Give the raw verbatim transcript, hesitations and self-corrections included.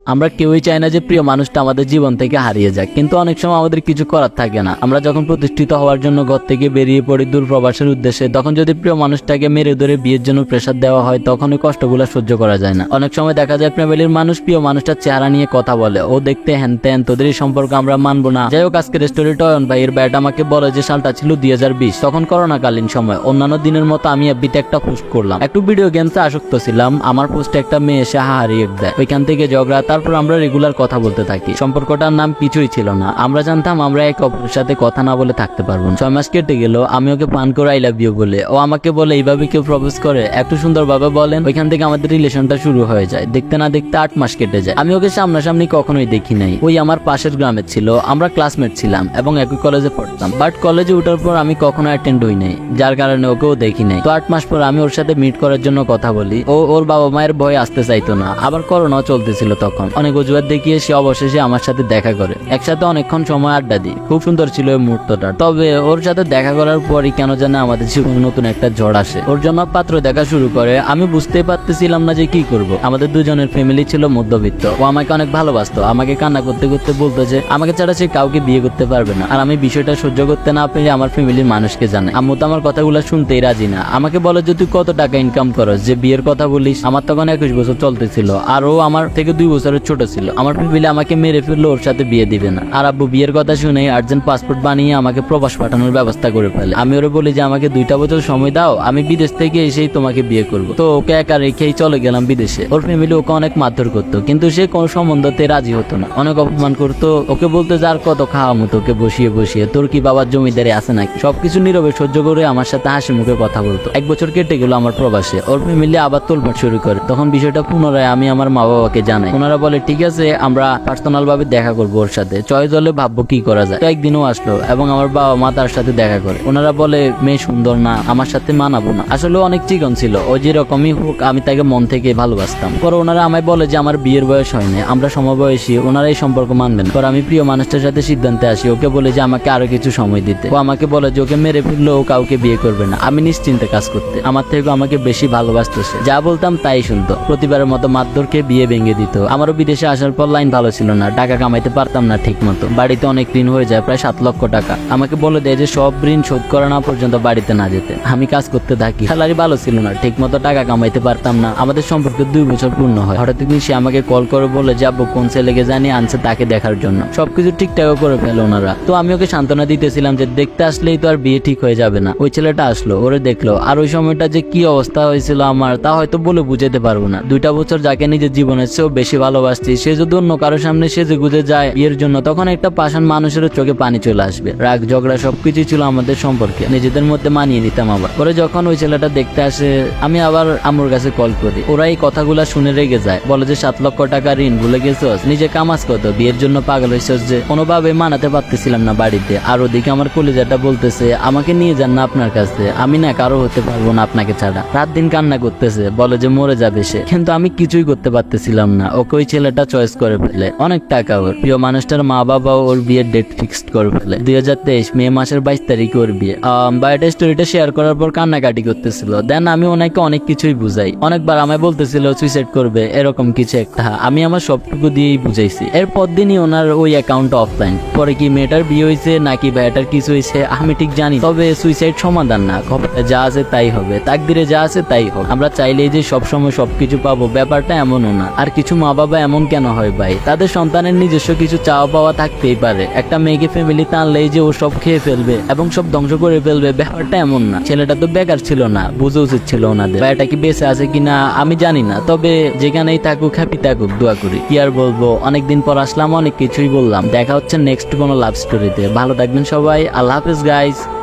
আমরা কেউই চাই না যে প্রিয় মানুষটা আমাদের জীবন থেকে হারিয়ে যাক, কিন্তু অনেক সময় আমাদের কিছু করার থাকে না। আমরা যখন প্রতিষ্ঠিত হওয়ার জন্য ঘর থেকে বেরিয়ে পড়ি দূর প্রবাসের উদ্দেশ্যে, তখন যদি প্রিয় মানুষটাকে মেরে ধরে বিয়ের জন্য প্রেসার দেওয়া হয়, তখন ওই কষ্টগুলো সহ্য করা যায় না। অনেক সময় দেখা যায় ফ্যামিলির মানুষ প্রিয় মানুষটার চেহারা নিয়ে কথা বলে, ও দেখতে হ্যান ত্যান, তোদের এই সম্পর্ক আমরা মানবো না। যাই হোক, আজকের স্টোরিটা অয়ন ভাইয়ের ব্যাট আমাকে বলে যে সালটা ছিল দুই হাজার বিশ, তখন করোনাকালীন সময়। অন্যান্য দিনের মতো আমি এফবিতে একটা পোস্ট করলাম, একটু ভিডিও গেমসে আসক্ত ছিলাম। আমার পোস্টে একটা মেয়ে এসে হারিয়ে দেয়, ওইখান থেকে ঝগড়া, তারপর আমরা রেগুলার কথা বলতে থাকি। সম্পর্কটার নাম কিছুই ছিল না, আমরা জানতাম আমরা এক অপরের সাথে কথা না বলে থাকতে পারবো। ছয় মাস কেটে গেল, আমি ওকে পান করে আই লাভ ইউ বলে, ও আমাকে বলে এইভাবে কেউ প্রপোজ করে, একটু সুন্দর ভাবে বলেন। ওইখান থেকে আমাদের রিলেশনটা শুরু হয়ে যায়। দেখতে না দেখতে আট মাস কেটে যায়। আমি ওকে সামনাসামনি কখনোই দেখি নাই। ওই আমার পাশের গ্রামে ছিল, আমরা ক্লাসমেট ছিলাম এবং একই কলেজে পড়তাম, বাট কলেজে ওঠার পর আমি কখনো অ্যাটেন্ড হই নাই, যার কারণে ওকেও দেখি নাই। তো আট মাস পর আমি ওর সাথে মিট করার জন্য কথা বলি। ও ওর বাবা মায়ের ভয়ে আসতে চাইতো না, আবার করোনাও চলতেছিল তখন। অনেক অজুহাত দেখিয়ে সে অবশেষে আমার সাথে দেখা করে, একসাথে অনেকক্ষণ সময় আড্ডা দিই। খুব সুন্দর ছিল ওই মুহূর্তটা। তবে ওর সাথে দেখা করার পরই কেন জানে আমাদের জীবনে নতুন একটা ঝড় আসে। ওর জন্য পাত্র দেখা শুরু করে। আমি বুঝতেই পারতেছিলাম না যে কি করব। আমাদের দুজনের ফ্যামিলি ছিল মধ্যবিত্ত। ও আমাকে অনেক ভালোবাসতো, আমাকে কান্না করতে করতে বলতো যে আমাকে ছাড়া সে কাউকে বিয়ে করতে পারবে না। আর আমি বিষয়টা সহ্য করতে না পেরে আমার ফ্যামিলির মানুষকে জানাই। আম্মু তো আমার কথাগুলো শুনতেই রাজি না। আমাকে বলে যে তুই কত টাকা ইনকাম করস যে বিয়ের কথা বলিস। আমার তখন একুশ বছর চলতেছিল, আর ও আমার থেকে দুই বছরের ছোট ছিল। আমার ফ্যামিলি আমাকে মেরে ফেললো, ওর সাথে বিয়ে দিবে না। আর আব্বু বিয়ের কথা শুনে আর্জেন্ট পাসপোর্ট বানিয়ে আমাকে প্রবাস পাঠানোর ব্যবস্থা করে ফেলে। আমি ওরে বলি যে আমাকে দুইটা বছর সময় দাও, আমি বিদেশ থেকে এসেই তোমাকে বিয়ে করবো। তো ওকে একা রেখেই চলে গেলাম বিদেশে। ওর ফ্যামিলি ওকে অনেক মারধর করতো, কিন্তু সে কোনো সম্বন্ধতে রাজি হতো না, অনেক অপমান করতো। ওকে বলতে যার কত খাওয়া মতো ওকে বসিয়ে বসিয়ে, তোর কি বাবার জমিদারি আছে নাকি। সবকিছু নীরবে সহ্য করে আমার সাথে হাসি মুখে কথা বলতো। এক বছর কেটে গেল আমার প্রবাসে। ওর ফ্যামিলি আবার তোলপাট শুরু করে। তখন বিষয়টা পুনরায় আমি আমার মা বাবাকে জানাই। ওনারা বলে ঠিক আছে, আমরা পার্সোনাল ভাবে দেখা করবো ওর সাথে, চয়েস হলে ভাববো কি করা যায়। তো একদিনও আসলো এবং আমার বাবা মা তার সাথে দেখা করে। ওনারা বলে মেয়ে সুন্দর না, আমার সাথে মানাবো না। আসলে অনেক চিকন ছিল, ও যেরকমই হোক আমি তাকে মন থেকে ভালোবাসতাম। পরে ওনারা আমায় বলে যে আমার বিয়ের বয়স হয়নি, আমরা সমবয়সী, ওনারা এই সম্পর্ক মানবেন। পর আমি প্রিয় মানুষটার সাথে সিদ্ধান্তে আসি। ওকে বলে যে আমাকে আরো কিছু সময় দিতে। ও আমাকে বলে যে ওকে মেরে ফেললেও ও কাউকে বিয়ে করবে না, আমি নিশ্চিন্তে কাজ করতে। আমার থেকে আমাকে বেশি ভালোবাসতেছে, যা বলতাম তাই শুনতো। প্রতিবারের মতো মারধরকে বিয়ে ভেঙে দিত। আমারও বিদেশে আসার পর লাইন ভালো ছিল না, টাকা কামাইতে পারতাম না ঠিক মতো। বাড়িতে অনেক ঋণ হয়ে যায়, প্রায় সাত লক্ষ টাকা। আমাকে বলে দেয় যে সব ঋণ শোধ করা না পর্যন্ত বাড়িতে না যেতে। আমি কাজ করতে থাকি, স্যালারি ভালো ছিল না, ঠিক মতো টাকা কামাইতে পারতাম না। আমাদের সম্পর্কে দুই বছর পূর্ণ হয়। হঠাৎ একদিন সে আমাকে কল করে বলে যাবো কোন ছেলেকে জানি আনছে তাকে দেখার জন্য। সবকিছু ঠিকঠাক করে ফেলো ওনারা। তো আমি ওকে সান্ত্বনা দিতেছিলাম যে দেখতে আসলেই তো আর বিয়ে ঠিক হয়ে যাবে না। ওই ছেলেটা আসলো, ওরে দেখলো, আর ওই সময়টা যে কি অবস্থা হয়েছিল আমার তা হয়তো বলে বুঝাতে পারবো না। দুইটা বছর যাকে নিজের জীবনের চেয়েও বেশি ভালোবাসছি, সে যদি অন্য কারোর সামনে সেজে গুজে যায় বিয়ের জন্য, তখন একটা পাষাণ মানুষের চোখে পানি চলে আসবে। রাগ ঝগড়া সবকিছু ছিল আমাদের সম্পর্কে, নিজেদের মধ্যে মানিয়ে নিতাম। আবার পরে যখন ওই ছেলেটা দেখতে আসে, আমি আবার আম্মুর কাছে কল করি। ওরা এই কথাগুলা শুনে রেগে যায়, বলে যে সাত লক্ষ টাকা ঋণ ভুলে গেছস, নিজে কামাজ কত, বিয়ের জন্য পাগল হয়েছস যে। কোনোভাবে মানাতে পারতেছিলাম না বাড়িতে। আর ওদিকে আমার কলিজাটা বলতেছে আমাকে নিয়ে যান না আপনার কাছে, আমি না কারো হতে পারবো না আপনাকে ছাড়া। রাত দিন কান্না করতেছে, বলে যে মরে যাবে সে, কিন্তু আমি কিছুই করতে পারতেছিলাম না। ওকে ওই ছেলেটা চয়েস করে ফেলে। অনেক টাকা ওর। প্রিয় মানুষটার মা বাবা ওর বিয়ের ডেট ফিক্সড করে ফেলে। দুই হাজার তেইশ মে মাসের বাইশ তারিখে ওর বিয়ে। বায়োটা স্টোরিটা শেয়ার করার পর কান্নাকাটি করতেছিল। দেন আমি ওনাকে অনেক কিছুই বুঝাই। অনেকবার আমায় বলতেছিল সুইসাইড করবে, এরকম কিছু একটা। আমি আমার সবটুকু দিয়েই বুঝাইছি। এরপর দিনই ওনার ওই অ্যাকাউন্ট অফলাইন। পরে কি মেয়েটার বিয়ে হয়েছে নাকি ভাইটার কিছু হয়েছে আমি ঠিক জানি, তবে সুইসাইড সমাধান না। খবরে যা আছে তাই হবে, তাকদিরে যা আছে তাই হবে। আমরা চাইলেই যে সবসময় সবকিছু পাবো ব্যাপারটা এমনও না। আর কিছু মা বাবা এমন কেন হয় ভাই, তাদের সন্তানের নিজস্ব কিছু চাওয়া পাওয়া থাকতেই পারে। একটা মেয়েকে ফ্যামিলি টানলেই যে ও সব খেয়ে ফেলবে এবং সব ধ্বংস করে ফেলবে, ব্যাপারটা এমন না। ছেলেটা তো বেকার ছিল না, বুঝা উচিত ছিল ওনাদের। ভাইটা কি বেঁচে আছে কিনা আমি জানি না, তবে যেখানেই থাকুক হ্যাপি থাকুক, দোয়া করি। কি আর বলবো, অনেকদিন পর আসলাম, অনেক কিছুই বললাম। দেখা হচ্ছে নেক্সট কোনো লাভ স্টোরিতে। ভালো থাকবেন সবাই, আল্লাহ হাফেজ গাইস।